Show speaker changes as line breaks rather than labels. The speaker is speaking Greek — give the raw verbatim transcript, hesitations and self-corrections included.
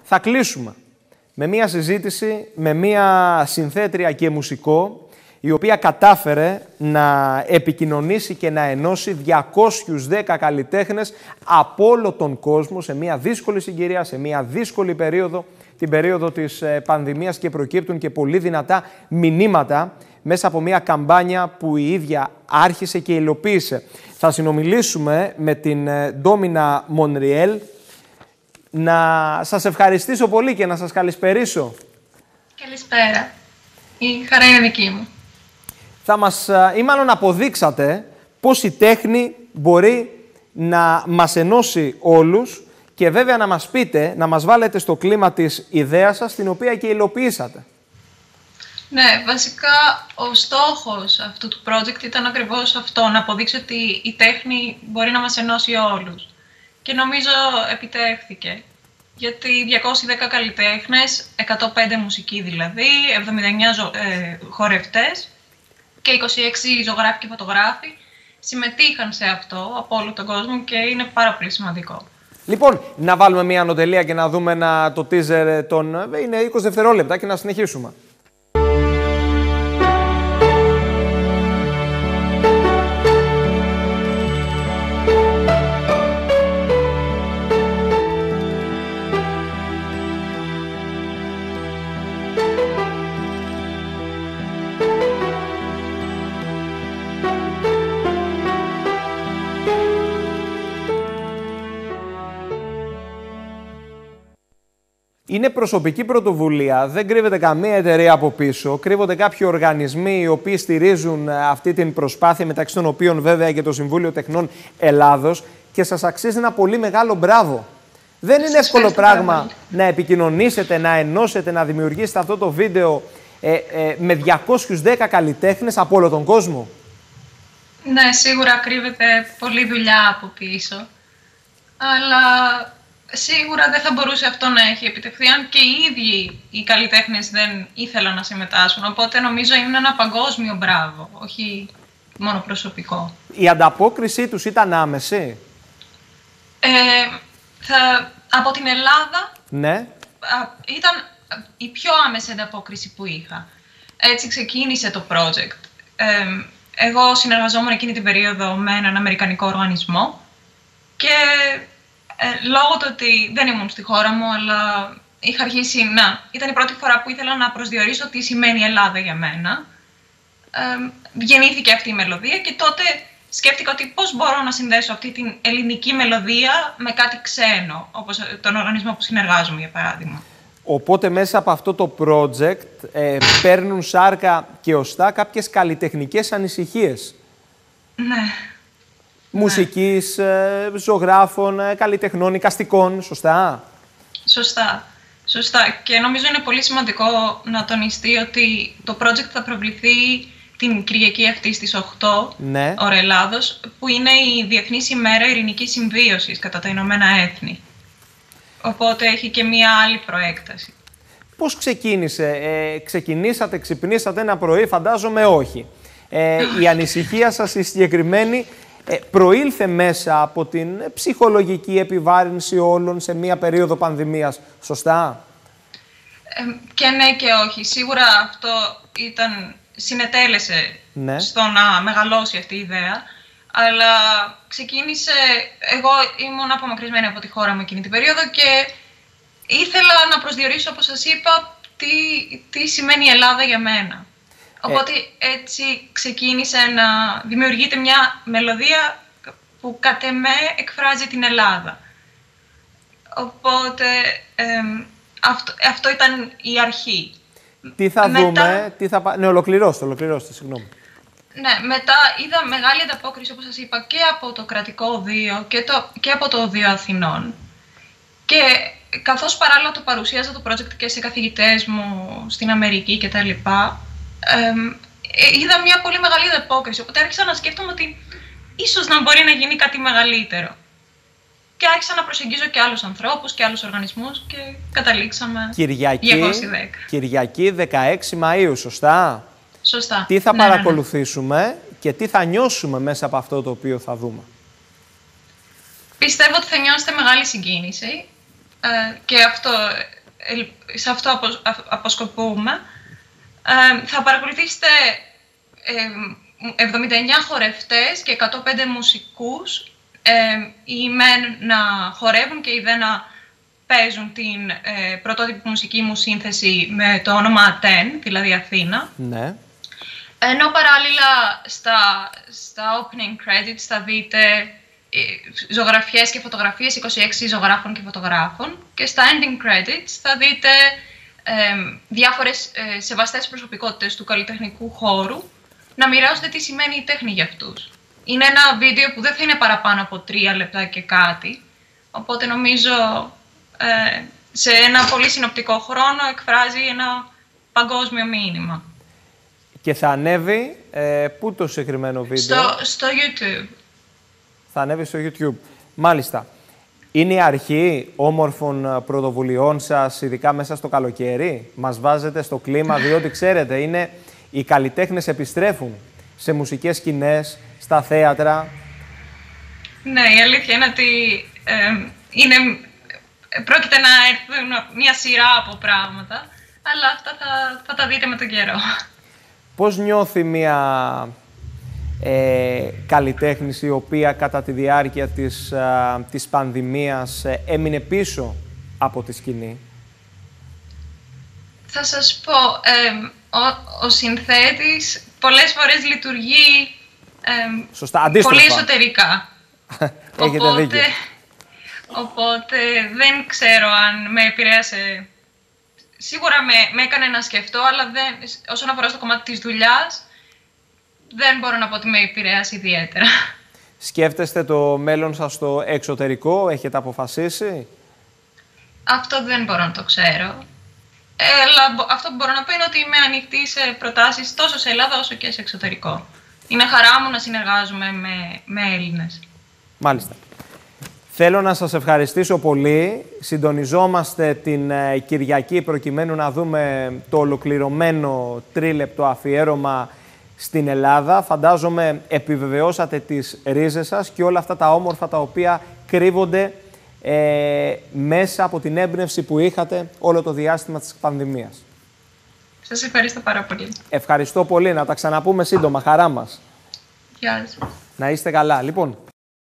θα κλείσουμε με μία συζήτηση με μία συνθέτρια και μουσικό, η οποία κατάφερε να επικοινωνήσει και να ενώσει διακόσιους δέκα καλλιτέχνες από όλο τον κόσμο σε μία δύσκολη συγκυρία, σε μία δύσκολη περίοδο, την περίοδο της πανδημίας, και προκύπτουν και πολύ δυνατά μηνύματα μέσα από μία καμπάνια που η ίδια άρχισε και υλοποίησε. Θα συνομιλήσουμε με την Ντόμινα Μονριέλ. Να σας ευχαριστήσω πολύ και να σας καλησπερίσω.
Καλησπέρα. Η χαρά είναι δική μου.
Θα μας, ή μάλλον αποδείξατε πώς η τέχνη μπορεί να μας ενώσει όλους, και βέβαια να μας πείτε, να μας βάλετε στο κλίμα της ιδέας σας, την οποία και υλοποιήσατε.
Ναι, βασικά ο στόχος αυτού του project ήταν ακριβώς αυτό, να αποδείξει ότι η τέχνη μπορεί να μας ενώσει όλους. Και νομίζω επιτεύχθηκε. Γιατί διακόσιοι δέκα καλλιτέχνες, εκατόν πέντε μουσικοί δηλαδή, εβδομήντα εννέα ζω, ε, χορευτές και είκοσι έξι ζωγράφοι και φωτογράφοι συμμετείχαν σε αυτό από όλο τον κόσμο και είναι πάρα πολύ σημαντικό.
Λοιπόν, να βάλουμε μία ανωτελεία και να δούμε ένα, το teaser των... είναι είκοσι δευτερόλεπτα και να συνεχίσουμε. Είναι προσωπική πρωτοβουλία, δεν κρύβεται καμία εταιρεία από πίσω, κρύβονται κάποιοι οργανισμοί οι οποίοι στηρίζουν αυτή την προσπάθεια, μεταξύ των οποίων βέβαια και το Συμβούλιο Τεχνών Ελλάδος, και σας αξίζει ένα πολύ μεγάλο μπράβο. Δεν είναι εύκολο πράγμα να επικοινωνήσετε, να ενώσετε, να δημιουργήσετε αυτό το βίντεο ε, ε, με διακόσιους δέκα καλλιτέχνες από όλο τον κόσμο.
Ναι, σίγουρα κρύβεται πολλή δουλειά από πίσω, αλλά... σίγουρα δεν θα μπορούσε αυτό να έχει επιτευχθεί αν και οι ίδιοι οι καλλιτέχνες δεν ήθελαν να συμμετάσχουν. Οπότε νομίζω είναι ένα παγκόσμιο μπράβο, όχι μόνο προσωπικό.
Η ανταπόκρισή τους ήταν άμεση.
Ε, θα, από την Ελλάδα
ναι.
α, ήταν η πιο άμεση ανταπόκριση που είχα. Έτσι ξεκίνησε το project. Ε, εγώ συνεργαζόμουν εκείνη την περίοδο με έναν αμερικανικό οργανισμό και... Ε, λόγω του ότι δεν ήμουν στη χώρα μου, αλλά είχα αρχίσει να... ήταν η πρώτη φορά που ήθελα να προσδιορίσω τι σημαίνει Ελλάδα για μένα. Ε, γεννήθηκε αυτή η μελωδία και τότε σκέφτηκα ότι πώς μπορώ να συνδέσω αυτή την ελληνική μελωδία με κάτι ξένο, όπως τον οργανισμό που συνεργάζομαι, για παράδειγμα.
Οπότε μέσα από αυτό το project ε, παίρνουν σάρκα και οστά κάποιες καλλιτεχνικές ανησυχίες.
Ναι.
Μουσικής, ναι. ζωγράφων, καλλιτεχνών, εικαστικών, σωστά.
Σωστά. Σωστά. Και νομίζω είναι πολύ σημαντικό να τονιστεί ότι το project θα προβληθεί την Κυριακή αυτή στις οκτώ,
ναι.
ώρα Ελλάδος, που είναι η Διεθνής ημέρα ειρηνικής συμβίωσης κατά τα Ηνωμένα Έθνη. Οπότε έχει και μία άλλη προέκταση. Πώς
ξεκίνησε, ε, ξεκινήσατε, ξυπνήσατε ένα πρωί, φαντάζομαι όχι. Ε, η ανησυχία σας η συγκεκριμένη... Ε, προήλθε μέσα από την ψυχολογική επιβάρυνση όλων σε μία περίοδο πανδημίας, σωστά?
Ε, και ναι και όχι. Σίγουρα αυτό ήταν, συνετέλεσε ναι. στο να μεγαλώσει αυτή η ιδέα, αλλά ξεκίνησε, εγώ ήμουν απομακρυσμένη από τη χώρα μου εκείνη την περίοδο και ήθελα να προσδιορίσω, όπως σας είπα, τι, τι σημαίνει η Ελλάδα για μένα. Οπότε έτσι ξεκίνησε να δημιουργείται μια μελωδία που κατ' εμέ εκφράζει την Ελλάδα. Οπότε ε, αυτό, αυτό ήταν η αρχή.
Τι θα μετά... δούμε, τι θα... ναι, ολοκληρώστε, ολοκληρώστε, συγγνώμη.
Ναι, μετά είδα μεγάλη ανταπόκριση, όπως σας είπα, και από το κρατικό οδείο και, το, και από το Οδείο Αθηνών. Και καθώς παράλληλα το παρουσίαζα το project και σε καθηγητές μου στην Αμερική κτλ., Ε, είδα μια πολύ μεγάλη ανταπόκριση, οπότε άρχισα να σκέφτομαι ότι ίσως να μπορεί να γίνει κάτι μεγαλύτερο. Και άρχισα να προσεγγίζω και άλλους ανθρώπους και άλλους οργανισμούς και καταλήξαμε
Κυριακή,
διακόσιοι δέκα.
Κυριακή δεκαέξι Μαΐου, σωστά?
Σωστά.
Τι θα
ναι,
παρακολουθήσουμε ναι, ναι. και τι θα νιώσουμε μέσα από αυτό το οποίο θα δούμε?
Πιστεύω ότι θα νιώσετε μεγάλη συγκίνηση ε, και αυτό σε αυτό απο, αποσκοπούμε. Ε, θα παρακολουθήσετε ε, εβδομήντα εννέα χορευτές και εκατόν πέντε μουσικούς, ε, οι μεν να χορεύουν και οι δε να παίζουν την ε, πρωτότυπη μουσική μου σύνθεση με το όνομα Ατέν, δηλαδή Αθήνα.
Ναι.
Ενώ παράλληλα στα, στα opening credits θα δείτε ζωγραφιές και φωτογραφίες είκοσι έξι ζωγράφων και φωτογράφων και στα ending credits θα δείτε ε, διάφορες ε, σεβαστές προσωπικότητες του καλλιτεχνικού χώρου να μοιράζονται τι σημαίνει η τέχνη για αυτούς. Είναι ένα βίντεο που δεν θα είναι παραπάνω από τρία λεπτά και κάτι, οπότε νομίζω ε, σε ένα πολύ συνοπτικό χρόνο εκφράζει ένα παγκόσμιο μήνυμα.
Και θα ανέβει ε, πού το συγκεκριμένο βίντεο?
Στο, στο YouTube.
Θα ανέβει στο YouTube. Μάλιστα. Είναι η αρχή όμορφων πρωτοβουλειών σας, ειδικά μέσα στο καλοκαίρι? Μας βάζετε στο κλίμα, διότι ξέρετε, είναι, οι καλλιτέχνες επιστρέφουν σε μουσικές σκηνές, στα θέατρα.
Ναι, η αλήθεια είναι ότι ε, είναι, πρόκειται να έρθουν μια σειρά από πράγματα, αλλά αυτά θα, θα τα δείτε με τον καιρό.
Πώς νιώθει μια ε, καλλιτέχνης η οποία κατά τη διάρκεια της, α, της πανδημίας ε, έμεινε πίσω από τη σκηνή?
Θα σας πω, ε, ο, ο συνθέτης πολλές φορές λειτουργεί ε,
Σωστά, αντίστροφα.
πολύ εσωτερικά.
Έχετε
οπότε,
δίκιο.
Οπότε δεν ξέρω αν με επηρέασε. Σίγουρα με, με έκανε να σκεφτώ, αλλά δεν, όσον αφορά στο κομμάτι της δουλειάς, δεν μπορώ να πω ότι με επηρέασε ιδιαίτερα.
Σκέφτεστε το μέλλον σας στο εξωτερικό, έχετε αποφασίσει?
Αυτό δεν μπορώ να το ξέρω. Ε, αλλά αυτό που μπορώ να πω είναι ότι είμαι ανοιχτή σε προτάσεις τόσο σε Ελλάδα όσο και σε εξωτερικό. Είναι χαρά μου να συνεργάζομαι με, με Έλληνες.
Μάλιστα. Θέλω να σας ευχαριστήσω πολύ. Συντονιζόμαστε την ε, Κυριακή προκειμένου να δούμε το ολοκληρωμένο τρίλεπτο αφιέρωμα στην Ελλάδα. Φαντάζομαι επιβεβαιώσατε τις ρίζες σας και όλα αυτά τα όμορφα τα οποία κρύβονται ε, μέσα από την έμπνευση που είχατε όλο το διάστημα της πανδημίας.
Σας ευχαριστώ πάρα πολύ.
Ευχαριστώ πολύ. Να τα ξαναπούμε σύντομα. Χαρά μας.
Γεια σας.
Να είστε καλά. Λοιπόν,